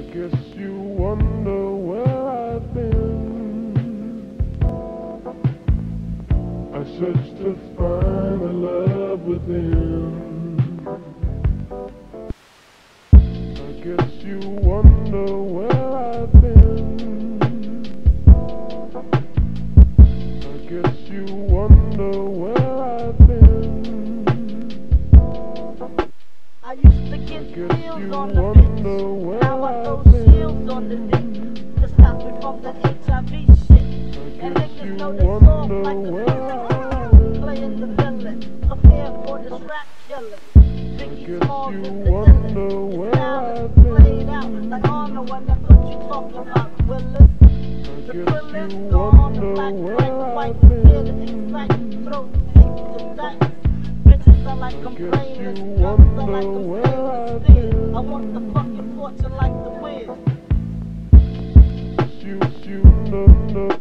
Guess you wonder where I've been. I searched to find the love within. I guess you wonder where I've been. I guess you wonder where I've been. I used to get pills on the bitch. Now I throw shields on the dick to stop me from the HIV shit. And niggas know they soft like the physics. Playing the villain, prepare for this rap killing. Biggie Smalls is the villain. It's now played out like Arnold when that's what you talking about, Willis. The thrill is gone, the black, white, here to excite, throw, take the dice. Bitches are like complainers, guns are like them stainless steel. I want the fucking fortune like the wind. You know.